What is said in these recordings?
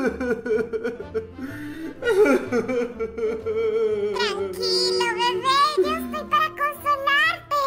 Tranquilo, bebé, yo estoy para consolarte.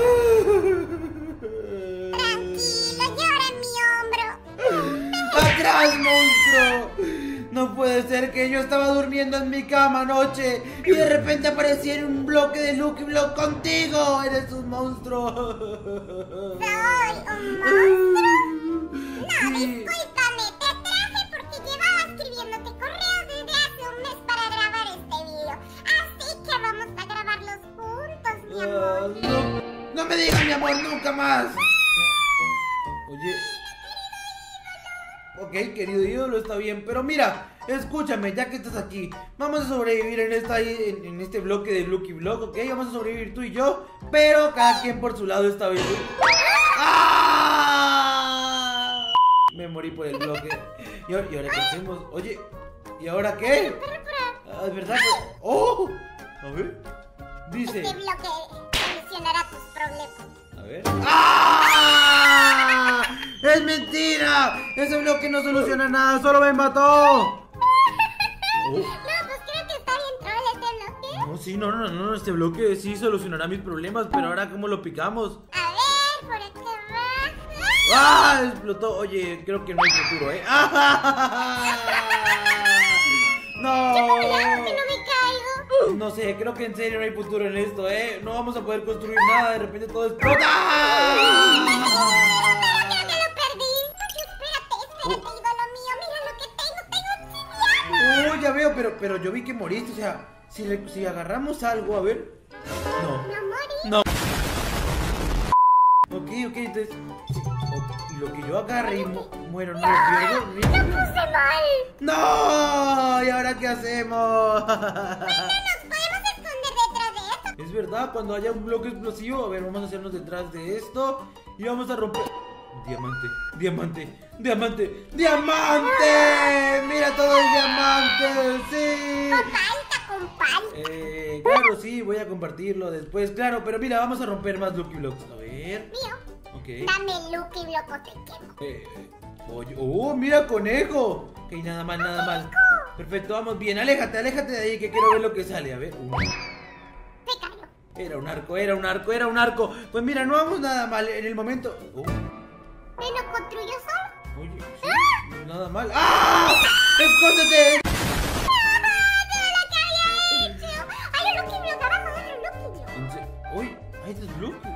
Tranquilo, llora en mi hombro. ¡Atrás, monstruo! No puede ser que yo estaba durmiendo en mi cama anoche y de repente aparecí en un bloque de Lucky Block contigo. Eres un monstruo. ¿Soy un monstruo? No, discúlpame, te traje porque llevaba escribiéndote correos desde hace un mes para grabar este video. Así que vamos a grabarlos juntos, mi amor. No me digas mi amor nunca más. Oye. Ok, querido ídolo, está bien, pero mira, escúchame, ya que estás aquí, vamos a sobrevivir en este bloque de Lucky Block, ok, vamos a sobrevivir tú y yo, pero cada quien por su lado esta vez. ¡Ah! Me morí por el bloque. ¿Y ahora qué hacemos? Oye, ¿y ahora qué? Ah, ¿es verdad que... ¡Oh! A ver, dice... Este bloque solucionará tus problemas. A ver. ¡Ah! ¡Es mentira! Ese bloque no soluciona nada, solo me mató. No, pues creo que está bien troll este bloque. No, sí, no, este bloque sí solucionará mis problemas, pero ahora ¿cómo lo picamos? A ver, por acá va. ¡Ah! Explotó. Oye, creo que no hay futuro, ¿eh? ¡Ah! ¡No! ¿Qué que no me caigo? No sé, creo que en serio no hay futuro en esto, ¿eh? No vamos a poder construir nada, de repente todo explota. Creo que lo perdí. Espérate, ídolo mío. Mira lo que tengo. Tengo obsidiana. Ya veo, pero yo vi que moriste, o sea, si agarramos algo, a ver. No. No morí. No. Ok, entonces lo que yo agarre y muero, no lo pierdo. ¡Lo puse mal! ¡No! ¿Y ahora qué hacemos? Nos podemos esconder detrás de esto. Es verdad, cuando haya un bloque explosivo, a ver, vamos a hacernos detrás de esto y vamos a romper. Diamante. Mira todo el diamante, sí. Con pal. Claro, sí, voy a compartirlo después, claro, pero mira, vamos a romper más Lucky Blocks. A ver. Mío. Ok. Dame Lucky Block o te quemo. Oye, mira, conejo. Ok, nada mal. Perfecto, vamos bien. Aléjate de ahí que quiero ver lo que sale. A ver. Te cayó. Era un arco. Pues mira, no vamos nada mal en el momento. ¿Me lo construyó solo? Oye, sí, nada mal. ¡Ah! ¡Escóndete! Hay un Lucky Block abajo, otro Lucky Block. ¡Uy! ¡Ahí está el bloque!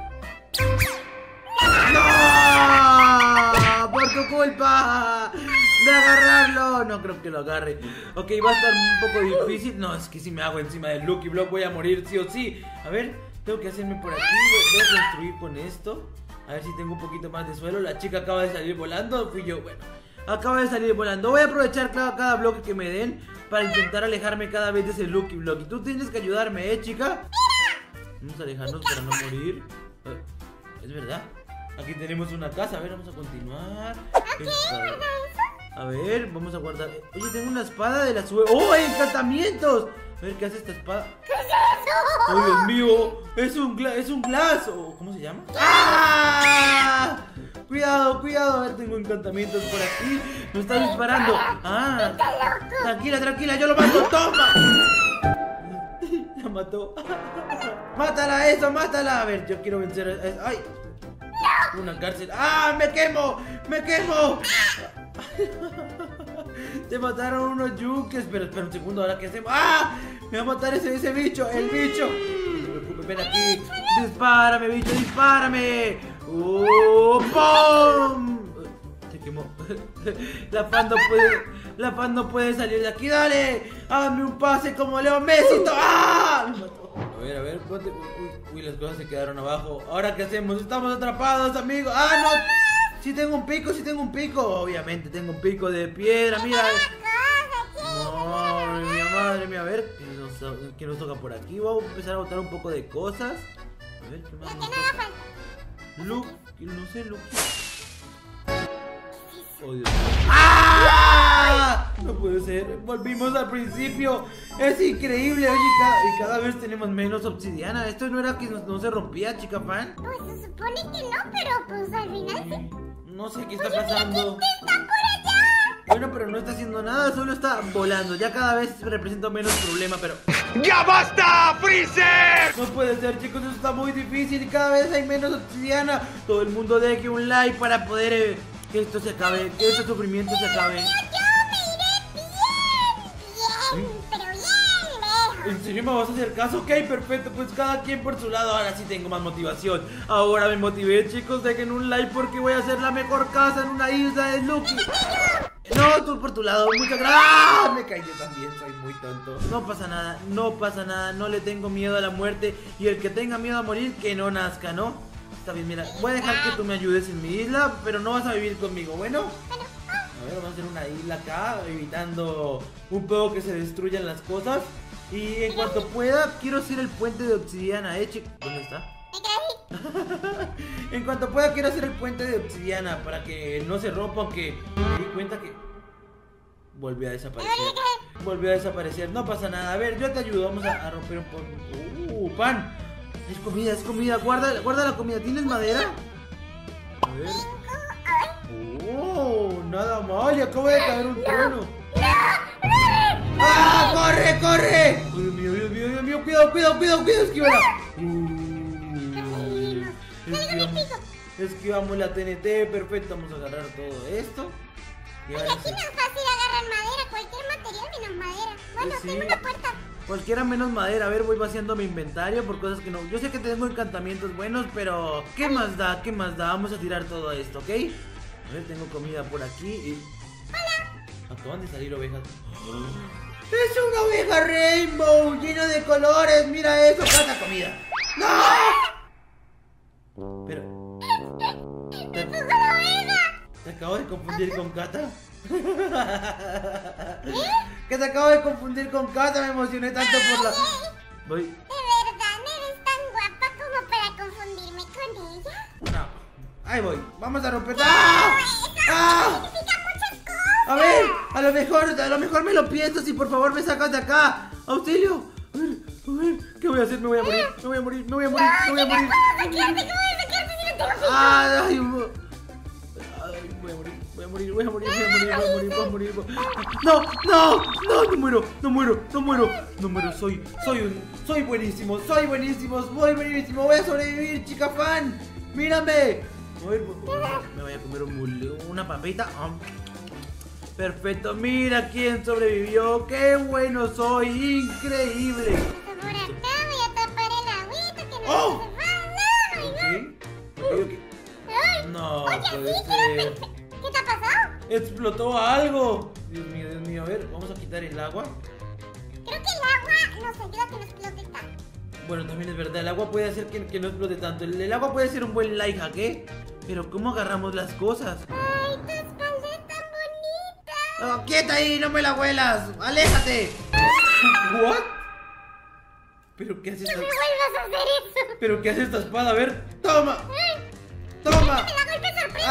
¡No! ¡Por tu culpa! ¡De agarrarlo! No creo que lo agarre. Ok, va a estar un poco difícil. No, es que si me hago encima del Lucky Block voy a morir sí o sí. A ver, tengo que hacerme por aquí. Voy a construir con esto. A ver si tengo un poquito más de suelo. La chica acaba de salir volando. Fui yo, bueno. Acaba de salir volando. Voy a aprovechar cada bloque que me den para intentar alejarme cada vez de ese Lucky Block. Y tú tienes que ayudarme, chica. Vamos a alejarnos para no morir. Es verdad. Aquí tenemos una casa. A ver, vamos a continuar. A ver, vamos a guardar. Oye, tengo una espada de la suerte. ¡Oh, hay encantamientos! A ver, ¿qué hace esta espada? ¿Qué es eso? ¡Oh, Dios mío! Es un glass. ¿Cómo se llama? ¡Ah! Cuidado. A ver, tengo encantamientos por aquí. Me está disparando. ¡Ah! Tranquila, yo lo mato. ¡Toma! La mató. Mátala. A ver, yo quiero vencer a... ¡Ay! Una cárcel. ¡Ah! ¡Me quemo! Te mataron unos yukes. Pero espera un segundo, ¿ahora qué hacemos? ¡Ah! Me va a matar ese bicho, el bicho. No te preocupes, ven aquí. Dispárame, bicho, dispárame. ¡Pum! Se quemó. La fan no puede salir de aquí. ¡Dale! ¡Hazme un pase como Leo Messi! ¡Ah! Me mató. A ver, ponte. Uy, las cosas se quedaron abajo. ¿Ahora qué hacemos? Estamos atrapados, amigos. ¡Ah, no! Sí tengo un pico. Obviamente tengo un pico de piedra, mira. Madre mía, a ver. ¿Qué nos toca por aquí? Vamos a empezar a botar un poco de cosas. A ver, ¿qué más nos toca? No sé, Luke. Oh, Dios. ¡Ah! No puede ser. Volvimos al principio. Es increíble. Oye, y cada vez tenemos menos obsidiana. Esto no era que no se rompía, chica fan. Pues se supone que no, pero pues al final sí. No sé qué está pasando. ¡Está por allá! Bueno, pero no está haciendo nada, solo está volando. Ya cada vez representa menos problema, pero... ¡Ya basta, Freezer! No puede ser, chicos, eso está muy difícil y cada vez hay menos obsidiana. Todo el mundo deje un like para poder que esto se acabe, que este sufrimiento se acabe. Yo me iré bien, pero bien lejos. ¿En serio me vas a hacer caso? Ok, perfecto, pues cada quien por su lado. Ahora sí tengo más motivación. Ahora me motivé, chicos, dejen un like porque voy a hacer la mejor casa en una isla de Lucky. No, tú por tu lado, muchas gracias. ¡Ah! Me caí yo también, soy muy tonto. No pasa nada, no pasa nada, no le tengo miedo a la muerte. Y el que tenga miedo a morir, que no nazca, ¿no? Está bien, mira, voy a dejar que tú me ayudes en mi isla, pero no vas a vivir conmigo, ¿bueno? A ver, vamos a hacer una isla acá, evitando un poco que se destruyan las cosas. Y en cuanto pueda, quiero hacer el puente de obsidiana, chicos. ¿Dónde está? En cuanto pueda, quiero hacer el puente de obsidiana para que no se rompa, aunque me di cuenta que volvió a desaparecer. Volvió a desaparecer, no pasa nada. A ver, yo te ayudo, vamos a romper un poco. ¡Pan! Es comida, guarda la comida. ¿Tienes madera? A ver. ¡Oh! Nada mal, y acaba de caer un trueno. ¡Ah! ¡Corre, corre! ¡Oh, Dios mío! ¡Cuidado! ¡Esquívala! Esquivamos la TNT, perfecto. Vamos a agarrar todo esto. Y Oye, aquí no es fácil agarrar madera, cualquier material menos madera. Bueno, sí. tengo una puerta. Cualquiera menos madera. A ver, voy vaciando mi inventario por cosas que no... Yo sé que tengo encantamientos buenos, pero... ¿Qué más da? Vamos a tirar todo esto, ¿ok? A ver, tengo comida por aquí y... ¡Hola! Acaban de salir ovejas. ¡Es una oveja rainbow! ¡Llena de colores! ¡Mira eso! ¡Cata comida! ¡No! Pero... ¿Te acabo de confundir con Cata? ¿Que te acabo de confundir con Cata? Me emocioné tanto por la... Voy... ¿De verdad eres tan guapa como para confundirme con ella? No, ahí voy. Vamos a romper... ¡Ah! ¡Ah! Significa muchas cosas. A ver, a lo mejor me lo piensas y por favor me sacas de acá. ¡Auxilio! A ver, ¿qué voy a hacer? Me voy a morir. ¿Cómo sacarse? ¿Cómo sacarse si no tengo pico? Ay, voy a morir. No muero. Soy buenísimo. Voy a sobrevivir, chica fan. Mírame. A ver, me voy a comer una papita. Perfecto, mira quién sobrevivió. Qué bueno soy, increíble. Por acá voy a tapar el agüita que no ¡Oh! se va. Ok. No Oye, puede sí, ser. ¿qué te ha pasado? Explotó algo. Dios mío, a ver, vamos a quitar el agua. Creo que el agua nos ayuda a que no explote tanto. Bueno, también es verdad, el agua puede hacer que no explote tanto. El agua puede ser un buen life hack, ¿eh? Pero ¿cómo agarramos las cosas? Ay, tu espalda es tan bonita. Oh, ¡quieta ahí! ¡No me la huelas! ¡Aléjate! ¿What? ¿Pero qué hace No esta... me vuelvas a hacer eso. ¿Pero qué hace esta espada? A ver, ¡toma! ¡Toma! Me da golpe sorpresa.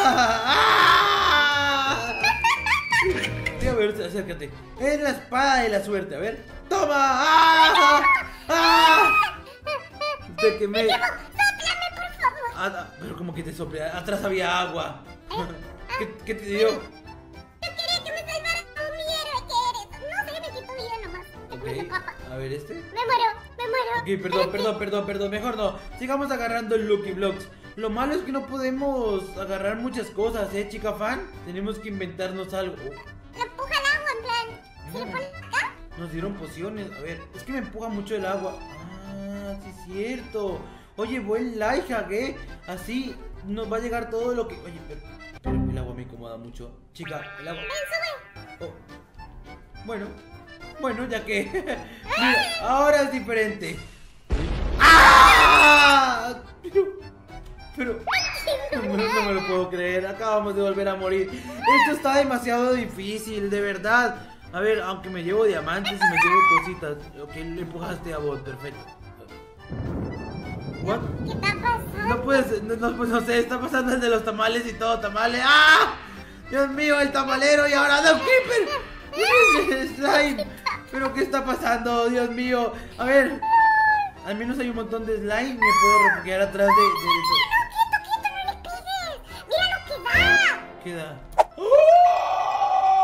¡Ah! Sí, a ver, acércate. Es la espada de la suerte, a ver. ¡Toma! ¡Ah! ¡Ah! Te quemé. Sóplame, por favor. Pero como que te sople. Atrás había agua. ¿Qué te dio? Yo quería que me salvaras como mi héroe que eres. No sé, me quito vida nomás. Ok, a ver este. Me muero. Ok, perdón. Mejor no. Sigamos agarrando el Lucky Blocks. Lo malo es que no podemos agarrar muchas cosas, chica fan. Tenemos que inventarnos algo. Lo empuja al agua, en plan. ¿Se lo pones acá? Nos dieron pociones. A ver, es que me empuja mucho el agua. Ah, sí es cierto. Oye, buen life hack, Así nos va a llegar todo lo que... Oye, pero el agua me incomoda mucho. Chica, el agua... Ven, sube. Oh. Bueno, ya que... Mira, ahora es diferente. ¡Ah! Pero... No me lo puedo creer, acabamos de volver a morir. Esto está demasiado difícil, de verdad. A ver, aunque me llevo diamantes y me llevo cositas. Ok, le empujaste a bot, perfecto. ¿What? ¿Qué está pasando? No puedes, no sé, está pasando el de los tamales y todo, tamales. ¡Ah! Dios mío, el tamalero y ahora The Creeper. Slime. ¿Pero qué está pasando? Dios mío. A ver, al menos hay un montón de slime y me puedo refugiar atrás de... No le pegues. Mira lo que da. ¿Qué da? ¡Oh!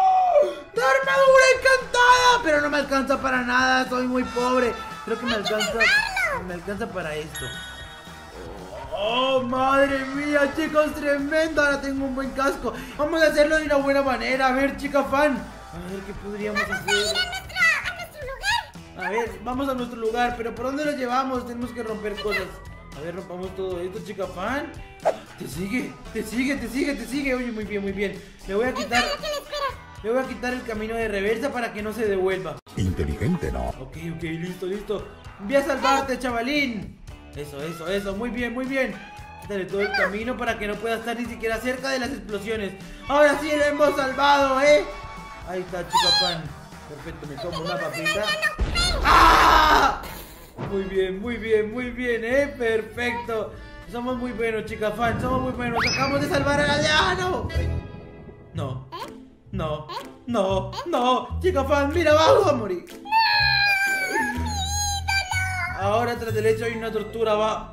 pero no me alcanza para nada, soy muy pobre. Creo que me alcanza para esto. Oh, madre mía, chicos, tremendo. Ahora tengo un buen casco. Vamos a hacerlo de una buena manera. A ver, chica fan. A ver, ¿qué podríamos hacer? Vamos a ir a nuestro lugar. A ver, vamos a nuestro lugar. Pero ¿por dónde lo llevamos? Tenemos que romper cosas. A ver, rompamos todo esto, chica fan. Te sigue. Oye, muy bien, muy bien. Le voy a quitar el camino de reversa para que no se devuelva. Inteligente, ¿no? Ok, listo. Voy a salvarte, chavalín. Eso, muy bien. Quítale todo el camino para que no pueda estar ni siquiera cerca de las explosiones. Ahora sí lo hemos salvado, ¿eh? Ahí está, chica fan. Perfecto, me como una papita. ¡Ah! Muy bien, perfecto. Somos muy buenos, chica fan, somos muy buenos. Acabamos de salvar al aldeano. No, chica fan, mira, vamos a morir. Ahora tras del hecho hay una tortura, va.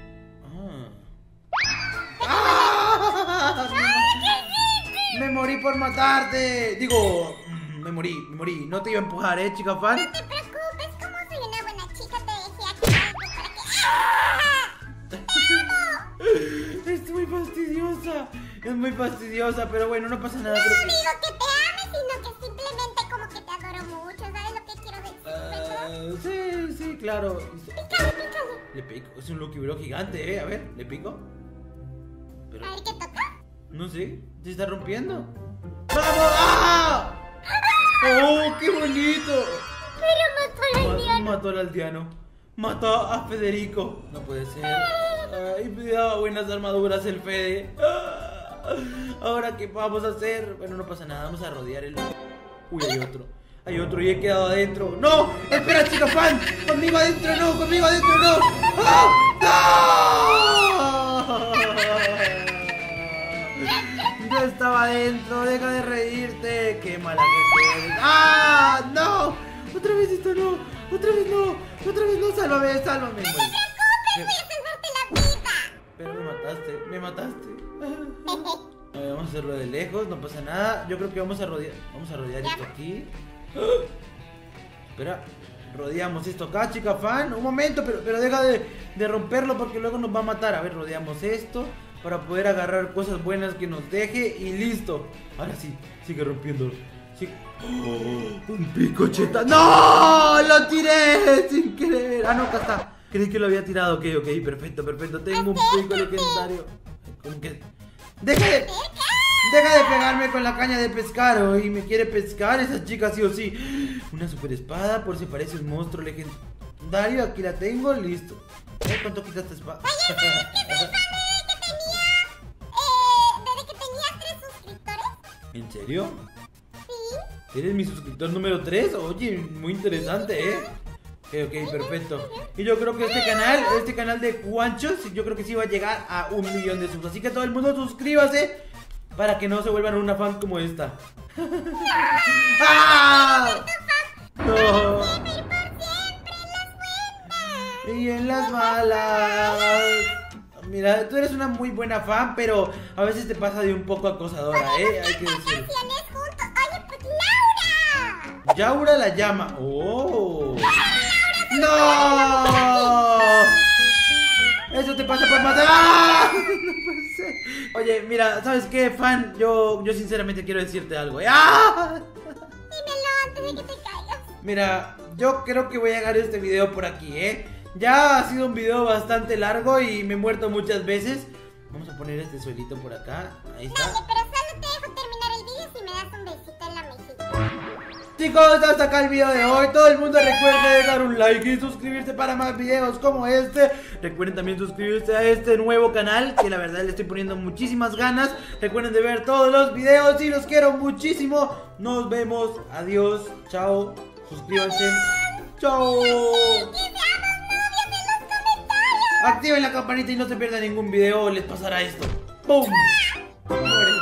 Me morí por matarte. Digo, me morí. No te iba a empujar, chica fan. No te preocupes, como soy una buena chica, te dejé aquí algo para que... Es muy fastidiosa, pero bueno, no pasa nada. No digo que te ame, sino que simplemente como que te adoro mucho. ¿Sabes lo que quiero decir? Sí, claro. Pícale. Le pico, es un Lucky Bro gigante, a ver, le pico. Pero... A ver, ¿qué toca? no sé, se está rompiendo. ¡Vamos! ¡Ah! ¡Oh, qué bonito! Pero mató al aldeano. Mató al aldeano. Mató a Federico. No puede ser. Ay, me daba buenas armaduras el Fede. Ahora, ¿qué vamos a hacer? Bueno, no pasa nada, vamos a rodear el... Uy, hay otro y he quedado adentro. ¡No! ¡Espera, chica fan! ¡Conmigo adentro no! ¡Ah! ¡No! Yo estaba adentro, deja de reírte. ¡Qué mala que eres! ¡Ah! ¡No! ¡Otra vez esto no! ¡Otra vez no! ¡Sálvame! No te preocupes, voy a salvarte la vida. Pero me mataste. A ver, vamos a hacerlo de lejos, no pasa nada. Yo creo que vamos a rodear esto aquí. Espera, rodeamos esto acá, chica fan. Un momento, pero deja de romperlo porque luego nos va a matar. A ver, rodeamos esto para poder agarrar cosas buenas que nos deje y listo. Ahora sí, sigue rompiéndolo. Sí. ¡Oh! Un picocheta. ¡No! ¡Lo tiré sin querer! Ah, no, acá está. Creí que lo había tirado. Ok, perfecto. Tengo un pico legendario. ¿Cómo que? ¡Deja de pegarme con la caña de pescar! Hoy me quiere pescar esa chica sí o sí. Una super espada por si parece un monstruo legendario. Aquí la tengo, listo. ¿Cuánto quita esta espada? Oye, ¿sabes que soy fan desde que tenía 3 suscriptores? ¿En serio? Sí. ¿Eres mi suscriptor número 3? Oye, muy interesante, Ok, perfecto. Y yo creo que este canal de Juanchos, yo creo que sí va a llegar a 1 millón de subs. Así que todo el mundo suscríbase para que no se vuelvan una fan como esta. ¡Ah! No. Y en las malas. Mira, tú eres una muy buena fan, pero a veces te pasa de un poco acosadora, hay que decir. Oye, pues Laura. Yaura la llama. ¡Oh! ¡No! Eso te pasa por matar. ¡Ah! No puede ser. Oye, mira, ¿sabes qué, fan? Yo sinceramente quiero decirte algo. ¡Ah! Dímelo antes de que te caigas. Mira, yo creo que voy a dejar este video por aquí, Ya ha sido un video bastante largo y me he muerto muchas veces. Vamos a poner este suelito por acá. Ahí está. Dale, pero solo te dejo terminar el video si me das un besito en la mejilla. Chicos, hasta acá el video de hoy. Todo el mundo recuerde dejar un like y suscribirse para más videos como este. Recuerden también suscribirse a este nuevo canal, que la verdad le estoy poniendo muchísimas ganas. Recuerden de ver todos los videos y los quiero muchísimo. Nos vemos, adiós, chao, suscríbanse, chao. Activen la campanita y no se pierdan ningún video o les pasará esto. ¡Pum!